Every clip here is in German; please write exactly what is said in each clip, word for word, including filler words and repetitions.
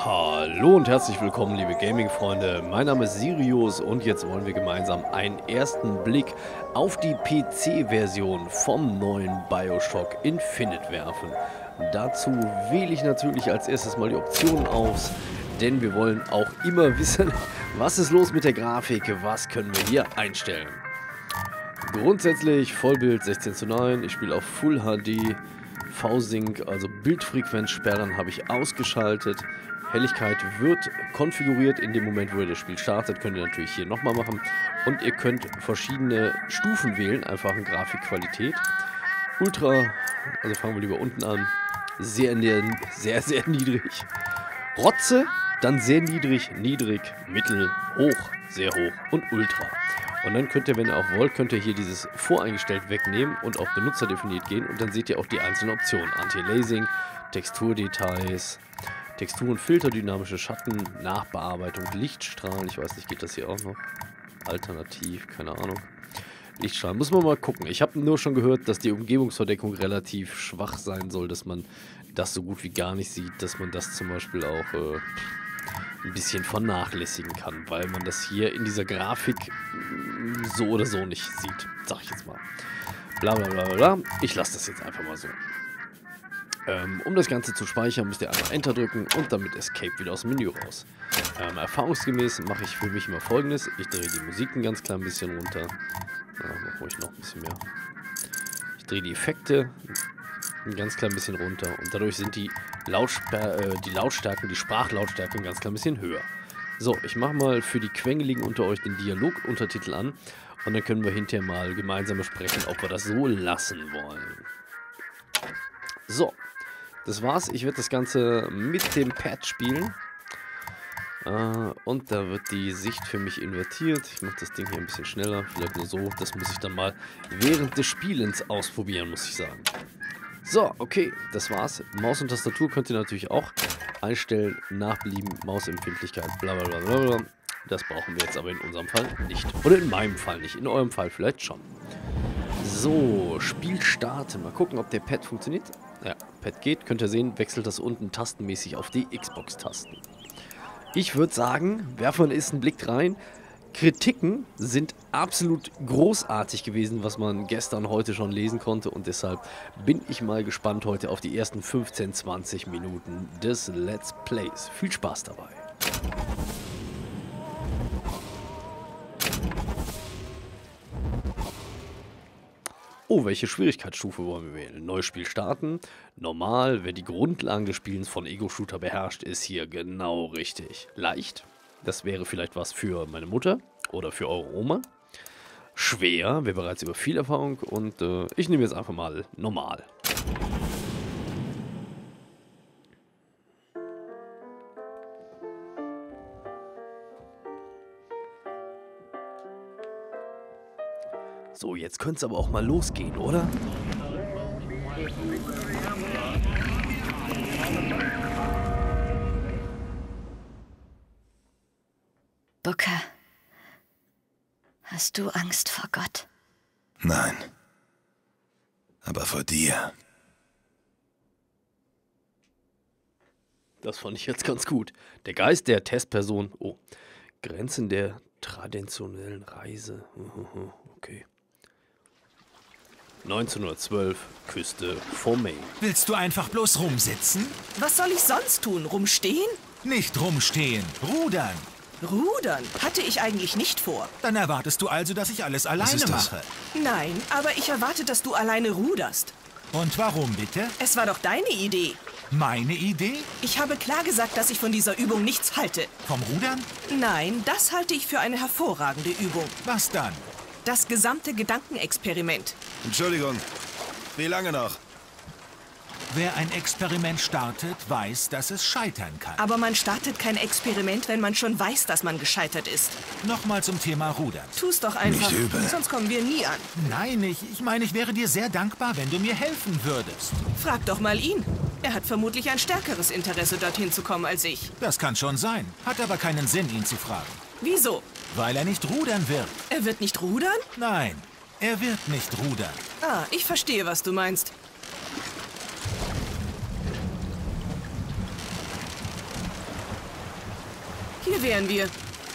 Hallo und herzlich willkommen, liebe Gaming-Freunde. Mein Name ist Sirius und jetzt wollen wir gemeinsam einen ersten Blick auf die P C-Version vom neuen BioShock Infinite werfen. Dazu wähle ich natürlich als erstes mal die Optionen aus, denn wir wollen auch immer wissen, was ist los mit der Grafik, was können wir hier einstellen. Grundsätzlich Vollbild sechzehn zu neun, ich spiele auf Full H D, V-Sync, also Bildfrequenzsperren habe ich ausgeschaltet. Helligkeit wird konfiguriert in dem Moment, wo ihr das Spiel startet, könnt ihr natürlich hier nochmal machen. Und ihr könnt verschiedene Stufen wählen, einfach in Grafikqualität. Ultra, also fangen wir lieber unten an, sehr, sehr, sehr niedrig. Rotze, dann sehr niedrig, niedrig, mittel, hoch, sehr hoch und Ultra. Und dann könnt ihr, wenn ihr auch wollt, könnt ihr hier dieses voreingestellt wegnehmen und auf benutzerdefiniert gehen. Und dann seht ihr auch die einzelnen Optionen. Anti-Aliasing, Texturdetails, Texturen, Filter, dynamische Schatten, Nachbearbeitung, Lichtstrahlen. Ich weiß nicht, geht das hier auch noch? Alternativ, keine Ahnung. Lichtstrahlen, muss man mal gucken. Ich habe nur schon gehört, dass die Umgebungsverdeckung relativ schwach sein soll, dass man das so gut wie gar nicht sieht, dass man das zum Beispiel auch äh, ein bisschen vernachlässigen kann, weil man das hier in dieser Grafik so oder so nicht sieht, sag ich jetzt mal. Bla bla bla bla. Ich lasse das jetzt einfach mal so. Ähm, um das Ganze zu speichern, müsst ihr einmal Enter drücken und damit Escape wieder aus dem Menü raus. Ähm, erfahrungsgemäß mache ich für mich immer Folgendes. Ich drehe die Musik ein ganz klein bisschen runter. Ja, mach ruhig noch ein bisschen mehr. Ich drehe die Effekte ein ganz klein bisschen runter und dadurch sind die, Lautsper äh, die Lautstärken, die Sprachlautstärke ein ganz klein bisschen höher. So, ich mache mal für die Quengeligen unter euch den Dialoguntertitel an und dann können wir hinterher mal gemeinsam besprechen, ob wir das so lassen wollen. So, das war's. Ich werde das Ganze mit dem Pad spielen. Uh, und da wird die Sicht für mich invertiert. Ich mache das Ding hier ein bisschen schneller. Vielleicht nur so. Das muss ich dann mal während des Spielens ausprobieren, muss ich sagen. So, okay, das war's. Maus und Tastatur könnt ihr natürlich auch einstellen. Nach Belieben, Mausempfindlichkeit, bla bla bla bla. Das brauchen wir jetzt aber in unserem Fall nicht. Oder in meinem Fall nicht. In eurem Fall vielleicht schon. So, Spiel starten. Mal gucken, ob der Pad funktioniert. Ja, Pad geht. Könnt ihr sehen, wechselt das unten tastenmäßig auf die Xbox-Tasten. Ich würde sagen, werfen wir einen ersten Blick rein. Kritiken sind absolut großartig gewesen, was man gestern, heute schon lesen konnte. Und deshalb bin ich mal gespannt heute auf die ersten fünfzehn, zwanzig Minuten des Let's Plays. Viel Spaß dabei. Oh, welche Schwierigkeitsstufe wollen wir wählen? Neues Spiel starten. Normal, wer die Grundlagen des Spielens von Ego-Shooter beherrscht, ist hier genau richtig. Leicht, das wäre vielleicht was für meine Mutter oder für eure Oma. Schwer, wer bereits über viel Erfahrung und äh, ich nehme jetzt einfach mal normal. So, jetzt könnte es aber auch mal losgehen, oder? Booker, hast du Angst vor Gott? Nein. Aber vor dir. Das fand ich jetzt ganz gut. Der Geist der Testperson. Oh, Grenzen der traditionellen Reise. Okay. neunzehnhundertzwölf, Küste vor Maine. Willst du einfach bloß rumsitzen? Was soll ich sonst tun? Rumstehen? Nicht rumstehen, rudern. Rudern? Hatte ich eigentlich nicht vor. Dann erwartest du also, dass ich alles alleine ist das? mache. Nein, aber ich erwarte, dass du alleine ruderst. Und warum bitte? Es war doch deine Idee. Meine Idee? Ich habe klar gesagt, dass ich von dieser Übung nichts halte. Vom Rudern? Nein, das halte ich für eine hervorragende Übung. Was dann? Das gesamte Gedankenexperiment. Entschuldigung. Wie lange noch? Wer ein Experiment startet, weiß, dass es scheitern kann. Aber man startet kein Experiment, wenn man schon weiß, dass man gescheitert ist. Nochmal zum Thema Rudern. Tu's doch einfach, Nicht übel. sonst kommen wir nie an. Nein, ich, ich meine, ich wäre dir sehr dankbar, wenn du mir helfen würdest. Frag doch mal ihn. Er hat vermutlich ein stärkeres Interesse, dorthin zu kommen als ich. Das kann schon sein. Hat aber keinen Sinn, ihn zu fragen. Wieso? Weil er nicht rudern wird. Er wird nicht rudern? Nein, er wird nicht rudern. Ah, ich verstehe, was du meinst. Hier wären wir.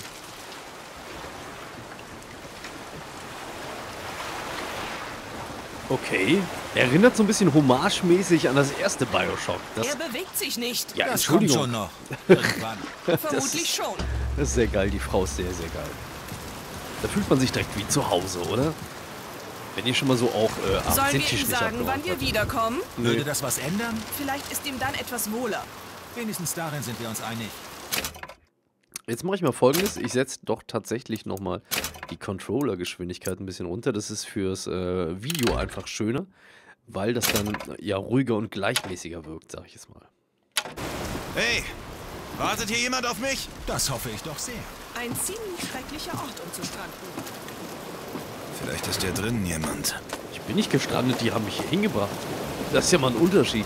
Okay. Erinnert so ein bisschen hommagemäßig an das erste Bioshock. Das, Er bewegt sich nicht. ja, Das kommt Entschuldigung. schon noch. Irgendwann. Vermutlich ist- schon. Das ist sehr geil. Die Frau ist sehr, sehr geil. Da fühlt man sich direkt wie zu Hause, oder? Wenn ihr schon mal so auch äh, Sollen abends den wir Tisch ihm nicht sagen, wann abgeräumt wir habt. wiederkommen? Würde das was ändern? Vielleicht ist ihm dann etwas wohler. Wenigstens darin sind wir uns einig. Jetzt mache ich mal Folgendes. Ich setze doch tatsächlich nochmal die Controller-Geschwindigkeit ein bisschen runter. Das ist fürs äh, Video einfach schöner, weil das dann ja ruhiger und gleichmäßiger wirkt, sag ich es mal. Hey, wartet hier jemand auf mich? Das hoffe ich doch sehr. Ein ziemlich schrecklicher Ort, um zu stranden. Vielleicht ist hier drinnen jemand. Ich bin nicht gestrandet, die haben mich hier hingebracht. Das ist ja mal ein Unterschied.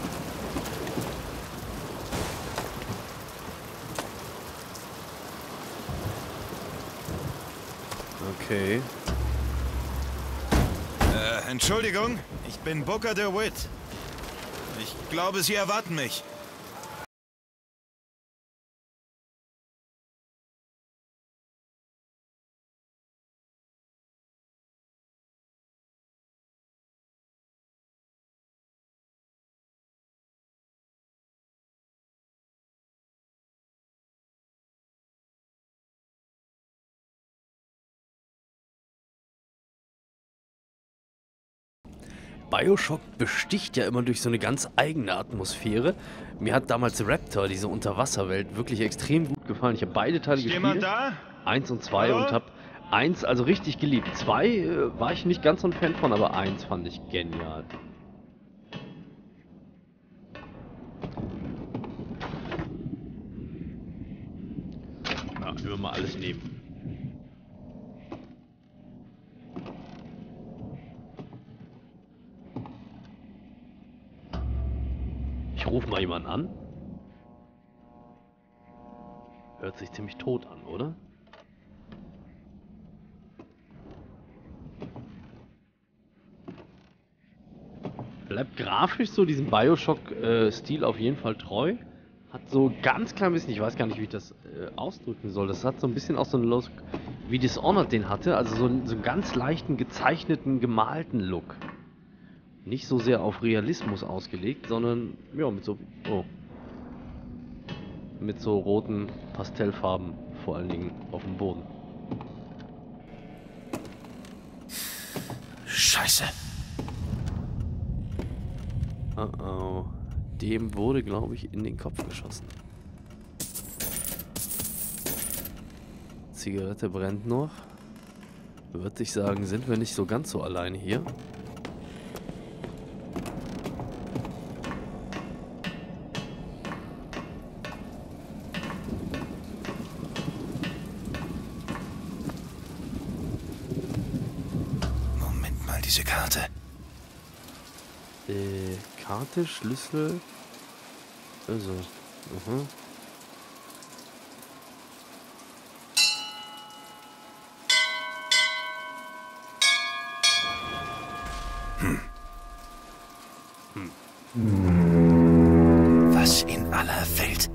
Okay. Äh, Entschuldigung, ich bin Booker DeWitt. Ich glaube, Sie erwarten mich. Bioshock besticht ja immer durch so eine ganz eigene Atmosphäre. Mir hat damals Raptor, diese Unterwasserwelt, wirklich extrem gut gefallen. Ich habe beide Teile Ist jemand gespielt. da? Eins und zwei Hallo? und habe eins also richtig geliebt. Zwei äh, war ich nicht ganz so ein Fan von, aber eins fand ich genial. Ja, immer mal alles nehmen. Ich rufe mal jemanden an. Hört sich ziemlich tot an, oder? Bleibt grafisch so diesem Bioshock-Stil auf jeden Fall treu. Hat so ganz klein bisschen, ich weiß gar nicht, wie ich das äh, ausdrücken soll. Das hat so ein bisschen auch so einen Look, wie Dishonored den hatte. Also so, einen- so einen ganz leichten, gezeichneten, gemalten Look. Nicht so sehr auf Realismus ausgelegt, sondern ja, mit so. Oh. Mit so roten Pastellfarben, vor allen Dingen auf dem Boden. Scheiße. Oh oh. Dem wurde, glaube ich, in den Kopf geschossen. Zigarette brennt noch. Würde ich sagen, sind wir nicht so ganz so alleine hier. Moment mal, diese Karte. Äh, Karte, Schlüssel. Also. Mhm. Was in aller Welt?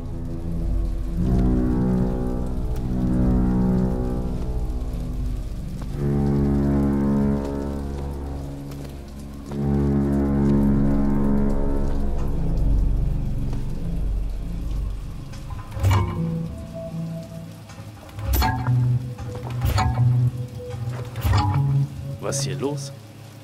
Was ist hier los?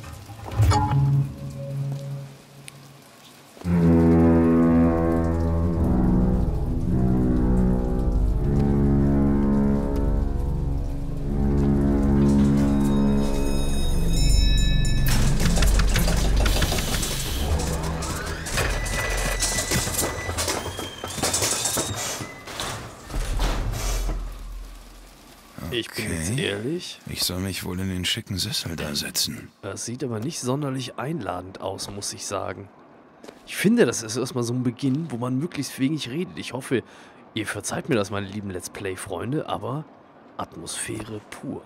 Ich bin jetzt Okay. ehrlich, Ich soll mich wohl in den schicken Sessel da setzen. das sieht aber nicht sonderlich einladend aus, muss ich sagen. Ich finde, das ist erstmal so ein Beginn, wo man möglichst wenig redet. Ich hoffe, ihr verzeiht mir das, meine lieben Let's Play-Freunde, aber Atmosphäre pur.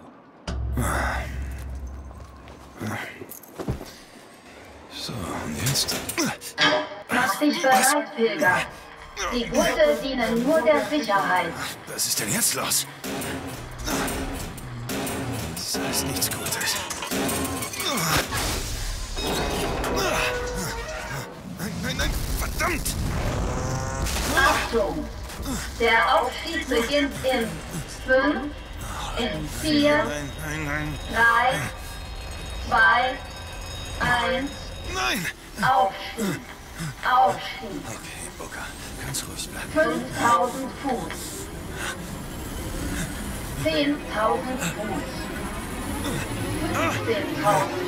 So, und jetzt? Mach dich bereit, Pilger. Die Boote dienen nur der Sicherheit. Was ist denn jetzt los? Das ist nichts Gutes. Nein, nein, nein, verdammt! Achtung! Der Aufstieg beginnt in fünf, in vier, Nein, nein, nein. drei, zwei, eins. Nein! Aufstieg! Aufstieg! Okay, Booker, ganz ruhig bleiben. fünftausend Fuß. zehntausend Fuß. fünfzehntausend.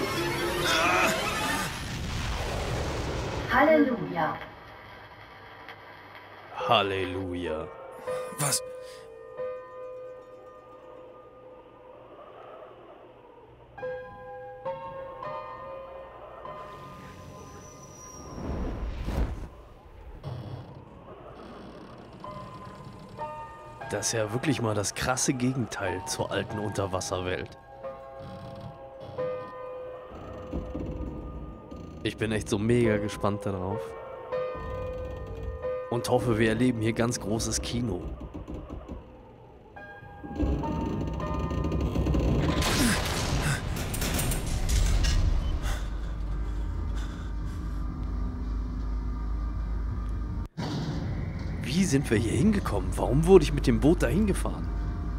Halleluja. Halleluja. Was? Das ist ja wirklich mal das krasse Gegenteil zur alten Unterwasserwelt. Ich bin echt so mega gespannt darauf. Und hoffe, wir erleben hier ganz großes Kino. Wie sind wir hier hingekommen? Warum wurde ich mit dem Boot dahin gefahren?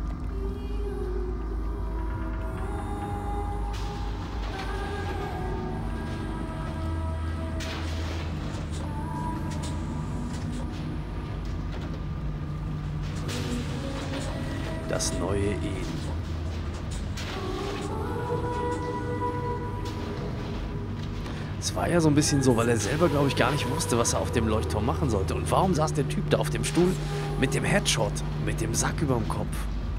Das neue Eden. Es war ja so ein bisschen so, weil er selber, glaube ich, gar nicht wusste, was er auf dem Leuchtturm machen sollte. Und warum saß der Typ da auf dem Stuhl mit dem Headshot, mit dem Sack überm Kopf?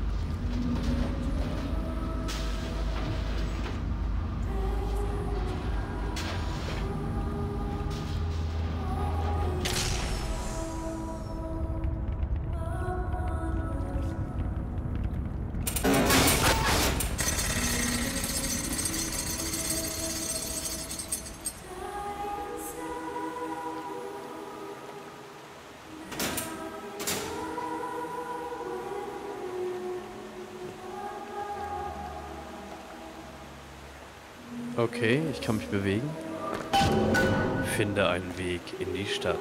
Okay, ich kann mich bewegen. Finde einen Weg in die Stadt.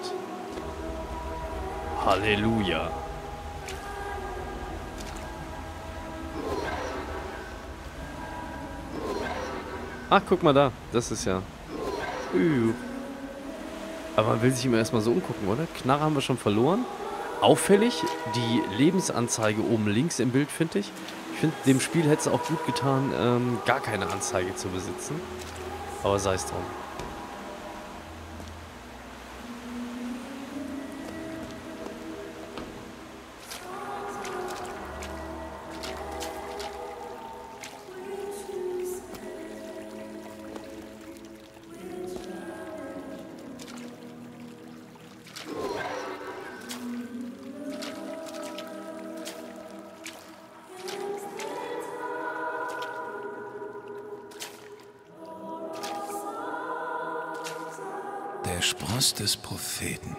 Halleluja. Ach, guck mal da. Das ist ja... Üh. Aber man will sich immer erstmal so umgucken, oder? Knarre haben wir schon verloren. Auffällig, die Lebensanzeige oben links im Bild, finde ich. Ich finde, dem Spiel hätte es auch gut getan, ähm, gar keine Anzeige zu besitzen. Aber sei es drum. Der Spross des Propheten.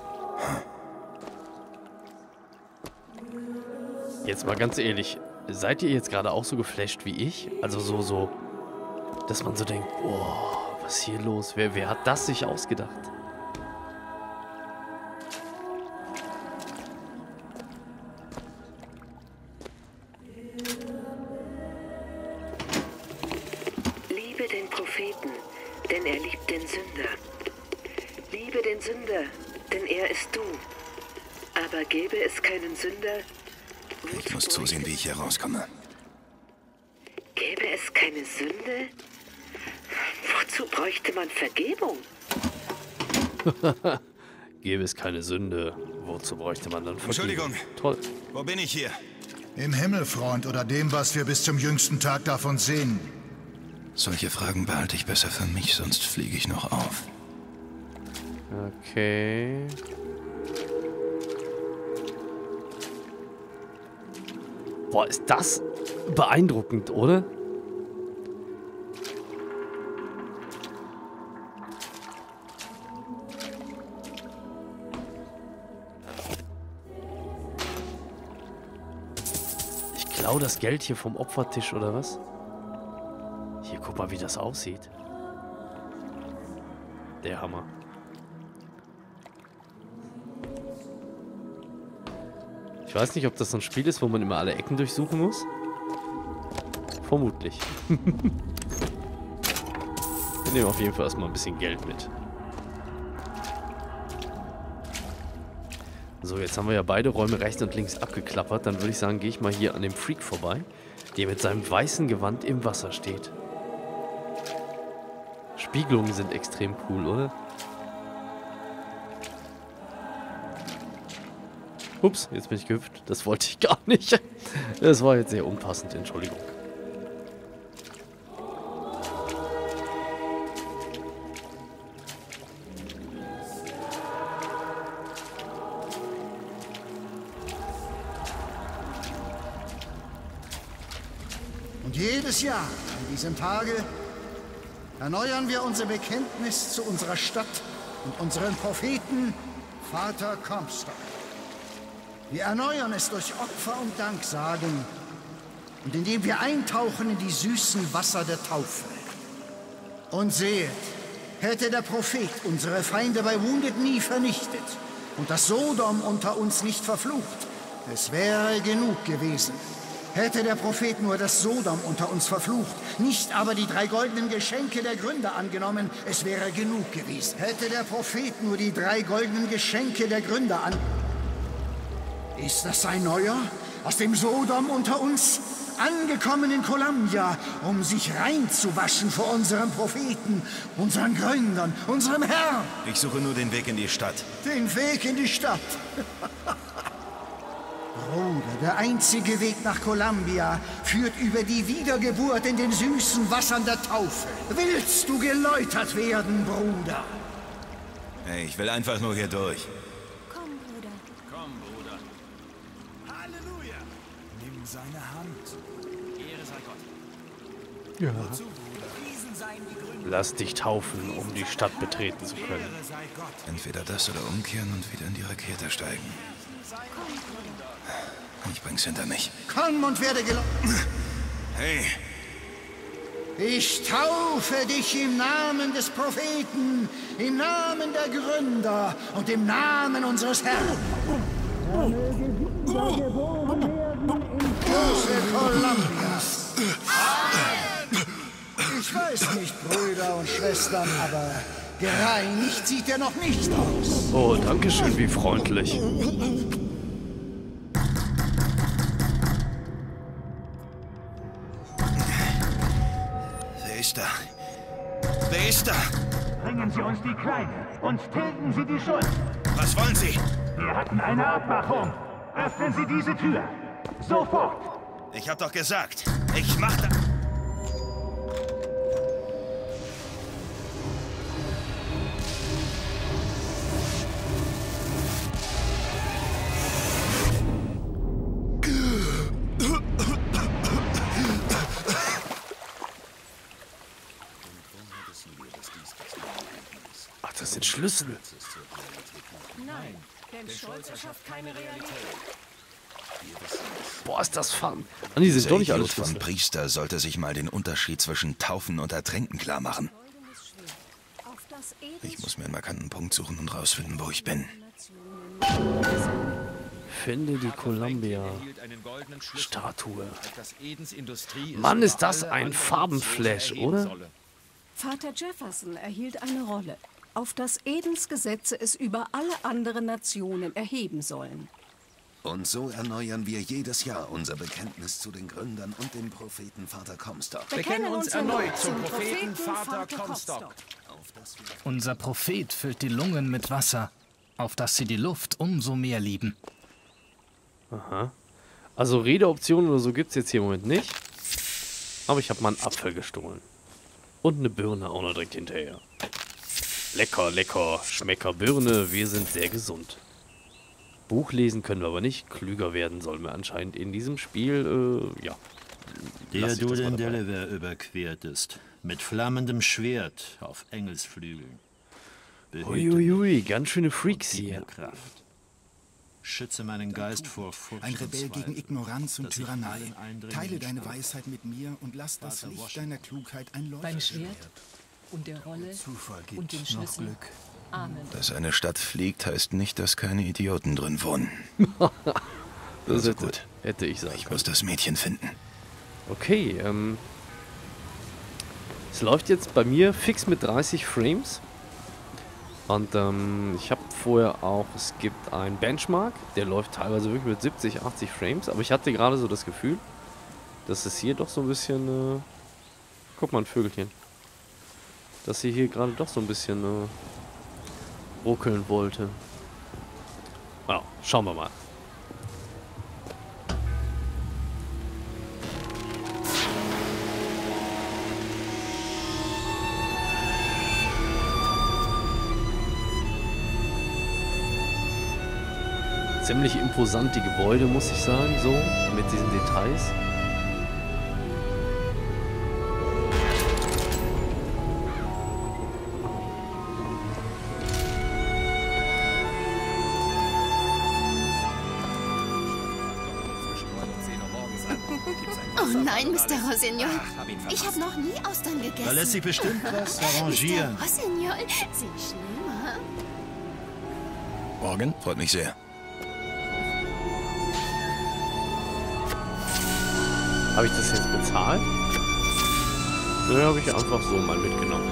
Jetzt mal ganz ehrlich, seid ihr jetzt gerade auch so geflasht wie ich? Also so, so, dass man so denkt, boah, was ist hier los? Wer, wer hat das sich ausgedacht? Liebe den Propheten, denn er liebt den Sünder. Liebe den Sünder, denn er ist du. Aber gäbe es keinen Sünder, Ich muss zusehen, wie ich hier rauskomme. gäbe es keine Sünde? Wozu bräuchte man Vergebung? Gäbe es keine Sünde, wozu bräuchte man dann Vergebung? Entschuldigung. Toll. Wo bin ich hier? Im Himmel, Freund, oder dem, was wir bis zum jüngsten Tag davon sehen. Solche Fragen behalte ich besser für mich, sonst fliege ich noch auf. Okay. Boah, ist das beeindruckend, oder? klau das Geld hier vom Opfertisch, oder was? Hier, guck mal, wie das aussieht. Der Hammer. Ich weiß nicht, ob das so ein Spiel ist, wo man immer alle Ecken durchsuchen muss. Vermutlich. Wir nehmen auf jeden Fall erstmal ein bisschen Geld mit. So, jetzt haben wir ja beide Räume rechts und links abgeklappert. Dann würde ich sagen, gehe ich mal hier an dem Freak vorbei, der mit seinem weißen Gewand im Wasser steht. Spiegelungen sind extrem cool, oder? Ups, jetzt bin ich gehüpft. Das wollte ich gar nicht. Das war jetzt sehr unpassend, Entschuldigung. Und jedes Jahr an diesem Tage erneuern wir unser Bekenntnis zu unserer Stadt und unserem Propheten, Vater Comstock. Wir erneuern es durch Opfer und Danksagen und indem wir eintauchen in die süßen Wasser der Taufe. Und seht, hätte der Prophet unsere Feinde bei Wounded Knee vernichtet und das Sodom unter uns nicht verflucht, es wäre genug gewesen. Hätte der Prophet nur das Sodom unter uns verflucht, nicht aber die drei goldenen Geschenke der Gründer angenommen, es wäre genug gewesen. Hätte der Prophet nur die drei goldenen Geschenke der Gründer an... Ist das ein Neuer aus dem Sodom unter uns, angekommen in Columbia, um sich reinzuwaschen vor unserem Propheten, unseren Gründern, unserem Herrn? Ich suche nur den Weg in die Stadt. Den Weg in die Stadt? Bruder, der einzige Weg nach Columbia führt über die Wiedergeburt in den süßen Wassern der Taufe. Willst du geläutert werden, Bruder? Hey, ich will einfach nur hier durch. Komm, Bruder. Komm, Bruder. Halleluja! Nimm seine Hand. Ehre sei Gott. Ja. Wozu, Bruder? Diesen seien die Gründe. Lass dich taufen, um die Stadt betreten zu können. Ehre sei Gott. Entweder das oder umkehren und wieder in die Rakete steigen. Komm, Bruder. Ich bring's hinter mich. Komm und werde geläutert. Hey, Ich taufe dich im Namen des Propheten, im Namen der Gründer und im Namen unseres Herrn. Er möge wiedergeboren werden im große Columbias. Ich weiß nicht, Brüder und Schwestern, aber gereinigt sieht er noch nicht aus. Oh, danke schön, wie freundlich. wer ist da? Wer ist da? Bringen Sie uns die Kleine und tilgen Sie die Schuld. Was wollen Sie? Wir hatten eine Abmachung. Öffnen Sie diese Tür. Sofort. Ich hab doch gesagt, ich mach da... Ach, das sind Schlüssel. Nein, denn Stolz erschafft keine Realität. Boah, ist das fun. Ah, die sind doch nicht alle Idiot von Schlüssel. Priester sollte sich mal den Unterschied zwischen Taufen und Ertränken klar machen. Ich muss mir einen markanten Punkt suchen und rausfinden, wo ich bin. Finde die Columbia-Statue. Mann, ist das ein Farbenflash, oder? Vater Jefferson erhielt eine Rolle, auf das Edens Gesetze es über alle anderen Nationen erheben sollen. Und so erneuern wir jedes Jahr unser Bekenntnis zu den Gründern und dem Propheten Vater Comstock. Bekennen uns erneut zum Propheten Vater Comstock. Unser Prophet füllt die Lungen mit Wasser, auf dass sie die Luft umso mehr lieben. Aha. Also Redeoptionen oder so gibt es jetzt hier im Moment nicht. Aber ich habe mal einen Apfel gestohlen. Und eine Birne auch noch direkt hinterher. Lecker, lecker, Schmecker Birne, wir sind sehr gesund. Buch lesen können wir aber nicht. Klüger werden sollen wir anscheinend in diesem Spiel, äh, ja. Der du den Delaware überquertest, mit flammendem Schwert auf Engelsflügeln. Uiuiui, ganz schöne Freaks hier. Kraft. Beschütze meinen Geist vor Furcht. Ein Rebell gegen Ignoranz und dass ich Tyrannei. allen Eindringlingen Teile deine stand. Weisheit mit mir und lass das Vater Licht Washington. deiner Klugheit ein Leuchten. Beim Schwert und der Rolle Zufall gibt und dem noch Schlüssel. Glück. Amen. Dass eine Stadt fliegt, heißt nicht, dass keine Idioten drin wohnen. Das Also hätte, gut. hätte ich sagen Ich können. muss das Mädchen finden. Okay, ähm. Es läuft jetzt bei mir fix mit dreißig Frames. Und ähm, ich habe vorher auch, es gibt einen Benchmark, der läuft teilweise wirklich mit siebzig, achtzig Frames. Aber ich hatte gerade so das Gefühl, dass es hier doch so ein bisschen, äh, guck mal, ein Vögelchen. Dass sie hier gerade doch so ein bisschen äh, ruckeln wollte. Ja, schauen wir mal. Ziemlich imposant die Gebäude, muss ich sagen, so mit diesen Details. Oh nein, Mister Rossignol. Ich habe noch nie Austern gegessen. Da lässt sich bestimmt was arrangieren. Mister Rossignol, Sie schlimmer. Morgen? Freut mich sehr. Habe ich das jetzt bezahlt? Nö, habe ich einfach so mal mitgenommen.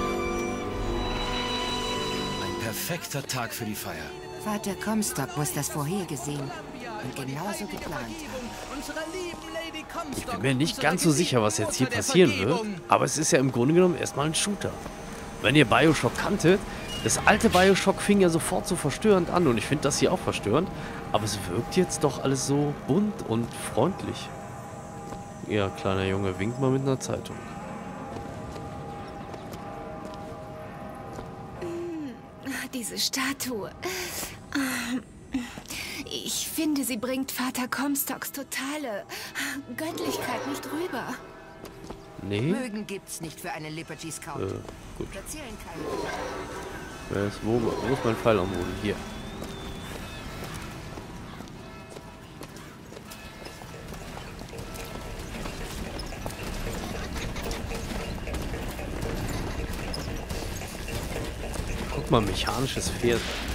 Ein perfekter Tag für die Feier. Vater Comstock muss das vorhergesehen und genauso geplant haben. Ich bin mir nicht ganz so sicher, was jetzt hier passieren wird, aber es ist ja im Grunde genommen erstmal ein Shooter. Wenn ihr Bioshock kanntet, das alte Bioshock fing ja sofort so verstörend an und ich finde das hier auch verstörend, aber es wirkt jetzt doch alles so bunt und freundlich. Ja, kleiner Junge, winkt mal mit einer Zeitung. Diese Statue. Ich finde, sie bringt Vater Comstocks totale Göttlichkeit nicht rüber. Nee? Mögen gibt's nicht für einen Liberty Scout. Äh, gut. Erzählen Wer ist, wo, wo ist mein Pfeil am Boden? Hier. Guck mal, mechanisches Pferd.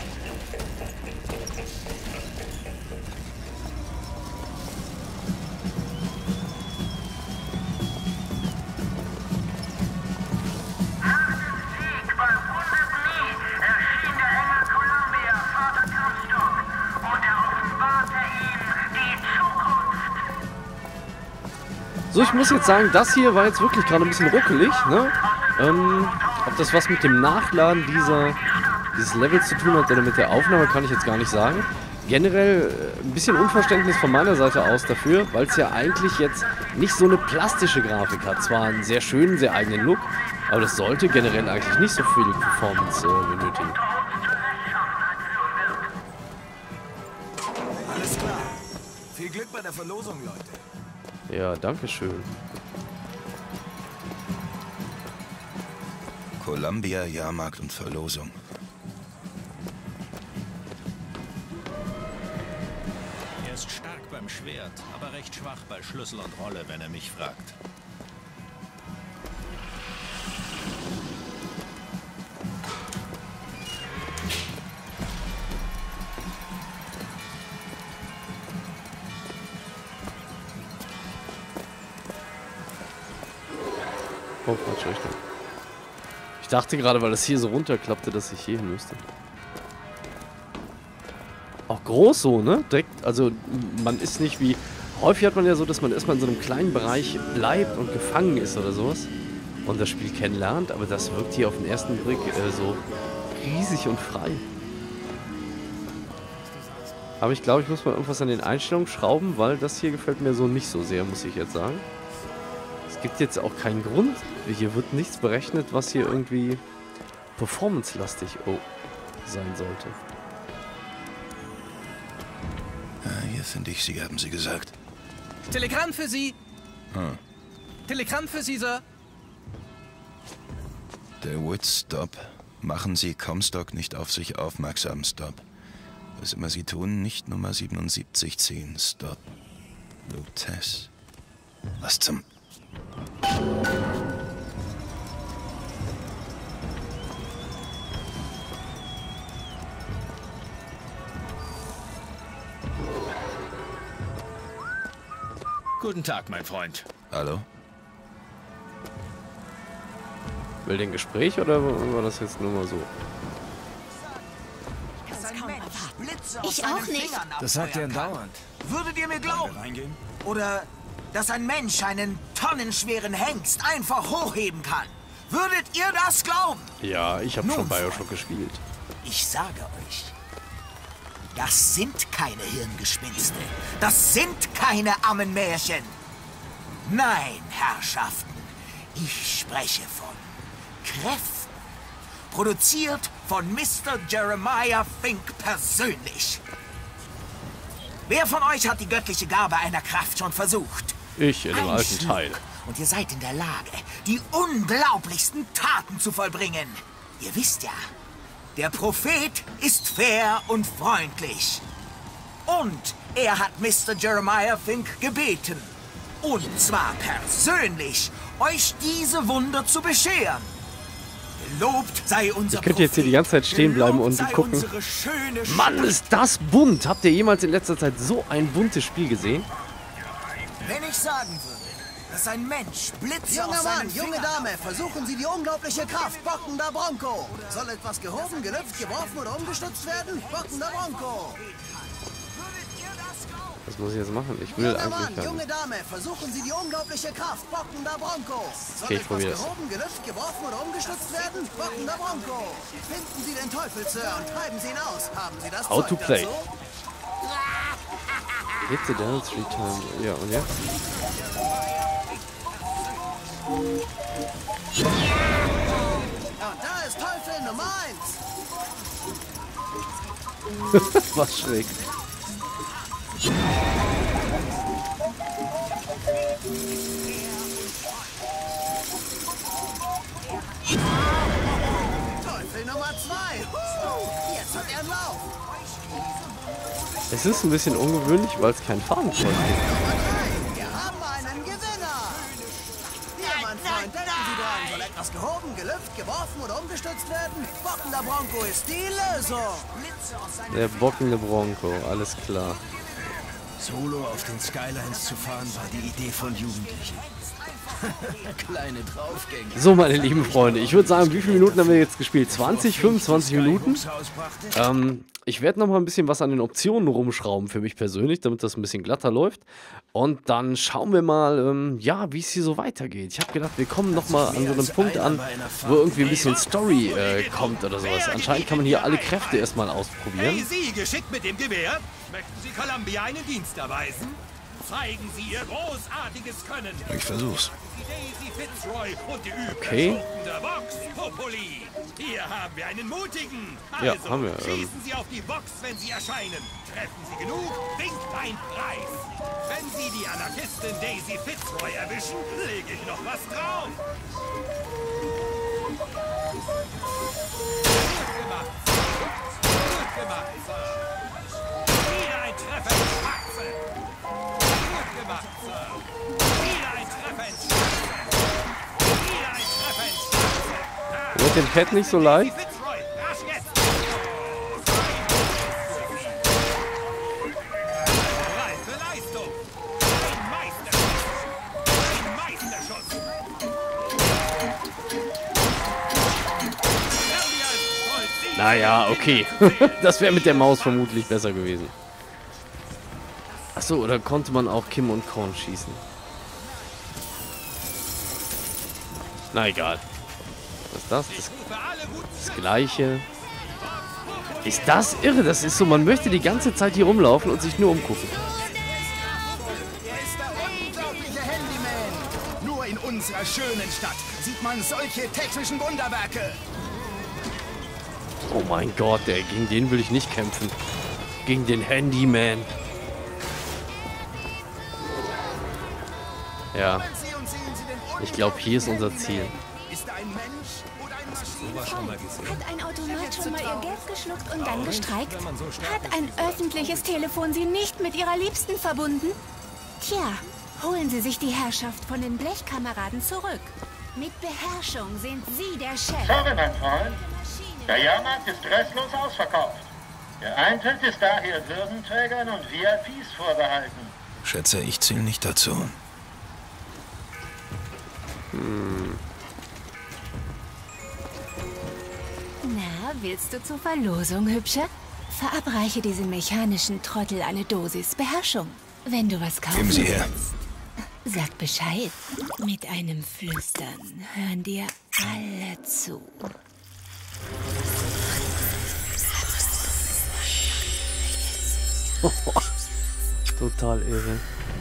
So, ich muss jetzt sagen, das hier war jetzt wirklich gerade ein bisschen ruckelig, ne? Ähm, ob das was mit dem Nachladen dieser, dieses Levels zu tun hat oder mit der Aufnahme, kann ich jetzt gar nicht sagen. Generell äh, ein bisschen Unverständnis von meiner Seite aus dafür, weil es ja eigentlich jetzt nicht so eine plastische Grafik hat. Zwar einen sehr schönen, sehr eigenen Look, aber das sollte generell eigentlich nicht so viel Performance äh, benötigen. Alles klar. Viel Glück bei der Verlosung, Leute. Ja, danke schön. Columbia, Jahrmarkt und Verlosung. Er ist stark beim Schwert, aber recht schwach bei Schlüssel und Rolle, wenn er mich fragt. Oh, falsche Richtung. Ich dachte gerade, weil das hier so runterklappte, dass ich hier hin müsste. Auch groß so, ne? Direkt, also man ist nicht wie... Häufig hat man ja so, dass man erstmal in so einem kleinen Bereich bleibt und gefangen ist oder sowas. Und das Spiel kennenlernt, aber das wirkt hier auf den ersten Blick äh, so riesig und frei. Aber ich glaube, ich muss mal irgendwas an den Einstellungen schrauben, weil das hier gefällt mir so nicht so sehr, muss ich jetzt sagen. Es gibt jetzt auch keinen Grund. Hier wird nichts berechnet, was hier irgendwie performance-lastig oh, sein sollte. Ah, hier finde ich Sie, haben Sie gesagt. Telegramm für Sie. Hm. Telegramm für Sie, Sir. Der Wood Stop. Machen Sie Comstock nicht auf sich aufmerksam, Stop. Was immer Sie tun, nicht Nummer siebenundsiebzig ziehen. Stop. Lutez. Was zum... Guten Tag, mein Freund. Hallo? Will den Gespräch oder war das jetzt nur mal so? Ich auch nicht. Das sagt er dauernd. Würdet ihr mir glauben? Oder dass ein Mensch einen tonnenschweren Hengst einfach hochheben kann? Würdet ihr das glauben? Ja, ich habe schon Bioshock gespielt. Ich sage euch, das sind keine Hirngespinste. Das sind keine Ammenmärchen. Nein, Herrschaften, ich spreche von Kräften. Produziert von Mister Jeremiah Fink persönlich. Wer von euch hat die göttliche Gabe einer Kraft schon versucht? Ich in dem Ein alten Schluck, Teil. Und ihr seid in der Lage, die unglaublichsten Taten zu vollbringen. Ihr wisst ja, der Prophet ist fair und freundlich. Und er hat Mister Jeremiah Fink gebeten, und zwar persönlich, euch diese Wunder zu bescheren. Gelobt sei unser Ich könnte jetzt hier die ganze Zeit stehen bleiben und gucken. Mann, ist das bunt! Habt ihr jemals in letzter Zeit so ein buntes Spiel gesehen? Wenn ich sagen würde, dass ein Mensch Blitze Junger aus seinen Mann, junge Fingern... Dame, versuchen Sie die unglaubliche Kraft. Bockender Bronco. Soll etwas gehoben, gelüpft, geworfen oder umgestützt werden? Bockender Bronco. Was muss ich jetzt machen? Ich will Junger eigentlich Mann, halt. junge Dame, versuchen Sie die unglaubliche Kraft. Bockender Bronco. Soll Okay, ich etwas probiere es. gehoben, gelüpft, geworfen oder umgestützt werden? Bockender Bronco. Finden Sie den Teufel, Sir, und treiben Sie ihn aus. Haben Sie das How Zeug to play. dazu? Hit the dance three times. Ja, und jetzt? Und da ist Teufel Nummer eins. Was schräg. Teufel Nummer zwei. Huh, jetzt hat er einen Lauf. Es ist ein bisschen ungewöhnlich, weil es kein Fadenkreuz gibt. Wir haben einen Gewinner. Hier, mein Freund, denken Sie dran. Soll etwas gehoben, gelüpft, geworfen oder umgestützt werden? Bockender Bronco ist die Lösung. Der bockende Bronco, alles klar. Solo auf den Skylines zu fahren, war die Idee von Jugendlichen. Kleine Draufgänger. So, meine lieben Freunde, ich würde sagen, wie viele Minuten haben wir jetzt gespielt? zwanzig, fünfundzwanzig Minuten? Ähm, ich werde noch mal ein bisschen was an den Optionen rumschrauben für mich persönlich, damit das ein bisschen glatter läuft. Und dann schauen wir mal, ähm, ja, wie es hier so weitergeht. Ich habe gedacht, wir kommen noch mal an so einem Punkt an, wo irgendwie ein bisschen Story äh, kommt oder sowas. Anscheinend kann man hier alle Kräfte erstmal ausprobieren. Hey, Sie, geschickt mit dem Gewehr? Möchten Sie Columbia einen Dienst erweisen? Zeigen Sie Ihr großartiges Können. Ich versuch's. Daisy Fitzroy und die Okay. überschrumpfende Vox Populi. Hier haben wir einen mutigen. Also, Ja, haben wir, ähm. schießen Sie auf die Vox, wenn Sie erscheinen. Treffen Sie genug, winkt ein Preis. Wenn Sie die Anarchistin Daisy Fitzroy erwischen, lege ich noch was drauf. Gut gemacht. Gut gemacht, Sir. Wieder ein Treffer ins Schwarze. Gut gemacht, Sir. Wieder ein Treffer ins Schwarze. Wieder ein Treffer ins Schwarze. Wird dem Pad nicht so leicht? Fitzroy, rasch jetzt. Reife Leistung. Ein Meisterschuss. Ein Meisterschuss. Columbia ist stolz. Sie Naja, okay. Das wäre mit der Maus vermutlich besser gewesen. Achso, oder konnte man auch Kim und Korn schießen? Na egal. Was ist das? Das, das gleiche. Ist das irre? Das ist so, man möchte die ganze Zeit hier rumlaufen und sich nur umgucken. Er ist der unglaubliche Handyman. Nur in unserer schönen Stadt sieht man solche technischen Wunderwerke. Oh mein Gott, ey, gegen den will ich nicht kämpfen. Gegen den Handyman. Ja. Ich glaube, hier ist unser Ziel. Ist er ein Mensch oder ein Maschine? sowas schon mal gesehen? Hat ein Automat schon mal ihr Geld geschluckt und dann gestreikt? Hat ein öffentliches Telefon Sie nicht mit Ihrer Liebsten verbunden? Tja, holen Sie sich die Herrschaft von den Blechkameraden zurück. Mit Beherrschung sind Sie der Chef. Sorry, mein Freund. Der Jahrmarkt ist restlos ausverkauft. Der Eintritt ist daher Würdenträgern und V I Ps vorbehalten. Schätze, ich zähle nicht dazu. Hm. Na, willst du zur Verlosung, Hübsche? Verabreiche diesem mechanischen Trottel eine Dosis Beherrschung. Wenn du was kaufen Geben Sie her. willst, sag Bescheid. Mit einem Flüstern hören dir alle zu. Total irre.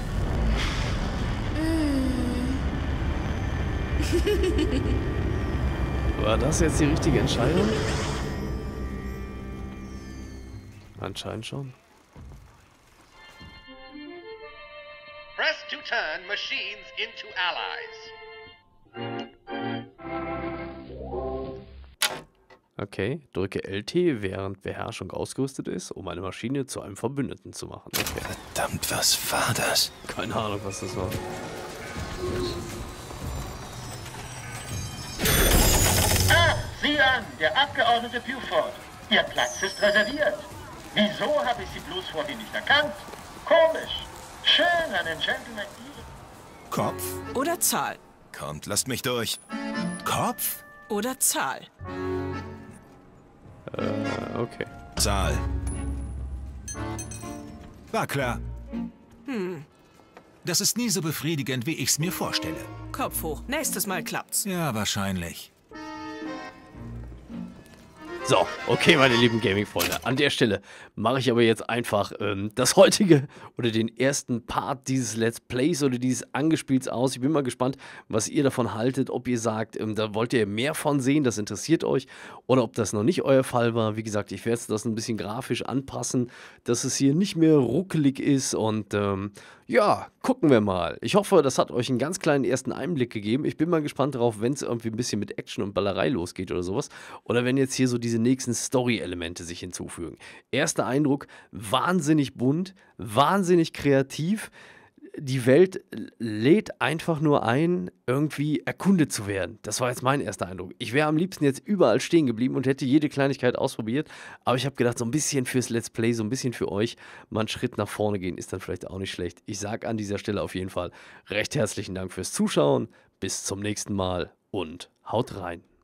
War das jetzt die richtige Entscheidung? Anscheinend schon. Press to turn machines into allies. Okay, drücke L T, während Beherrschung ausgerüstet ist, um eine Maschine zu einem Verbündeten zu machen. Okay. Verdammt, was war das? Keine Ahnung, was das war. Ah, sieh an, der Abgeordnete Buford. Ihr Platz ist reserviert. Wieso habe ich Sie bloß vorhin nicht erkannt? Komisch. Schön, einen Gentleman. Kopf Oder Zahl. Kommt, lasst mich durch. Kopf Oder Zahl. Äh, okay. Zahl. War klar. Hm, Das ist nie so befriedigend, wie ich's mir vorstelle. Kopf hoch. Nächstes Mal klappt's. Ja, wahrscheinlich. So, okay, meine lieben Gaming-Freunde, an der Stelle mache ich aber jetzt einfach ähm, das heutige oder den ersten Part dieses Let's Plays oder dieses Angespiels aus. Ich bin mal gespannt, was ihr davon haltet, ob ihr sagt, ähm, da wollt ihr mehr von sehen, das interessiert euch, oder ob das noch nicht euer Fall war. Wie gesagt, ich werde das ein bisschen grafisch anpassen, dass es hier nicht mehr ruckelig ist und ähm, ja, gucken wir mal. Ich hoffe, das hat euch einen ganz kleinen ersten Einblick gegeben. Ich bin mal gespannt darauf, wenn es irgendwie ein bisschen mit Action und Ballerei losgeht oder sowas. Oder wenn jetzt hier so diese nächsten Story-Elemente sich hinzufügen. Erster Eindruck, wahnsinnig bunt, wahnsinnig kreativ. Die Welt lädt einfach nur ein, irgendwie erkundet zu werden. Das war jetzt mein erster Eindruck. Ich wäre am liebsten jetzt überall stehen geblieben und hätte jede Kleinigkeit ausprobiert. Aber ich habe gedacht, so ein bisschen fürs Let's Play, so ein bisschen für euch, mal einen Schritt nach vorne gehen, ist dann vielleicht auch nicht schlecht. Ich sage an dieser Stelle auf jeden Fall recht herzlichen Dank fürs Zuschauen. Bis zum nächsten Mal und haut rein.